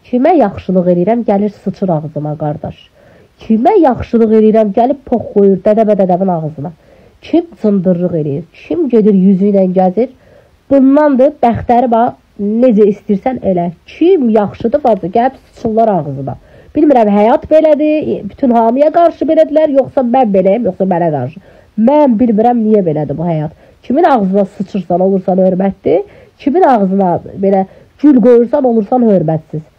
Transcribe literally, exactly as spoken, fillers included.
Kimə yaxşılıq eləyirəm, gəlir sıçır ağzıma, qardaş. Kimə yaxşılıq eləyirəm, gəlib pox qoyur dədəbə dədəbin ağzına. Kim cındırlıq eləyir, kim gedir yüzü ilə gəzir, bundandır, bəxtəri bax, necə istəyirsən elə. Kim yaxşıdır, bacı, gəlib sıçırlar ağzına. Bilmirəm, həyat belədir, bütün hamıya qarşı belədirlər, yoxsa mən beləyim, yoxsa mənə qarşı. Mən bilmirəm, niyə belədir bu həyat. Kimin ağzına sıçırsan, olursan hörmətli, kimin ağzına belə gül qoyursan, olursan hörmətsiz.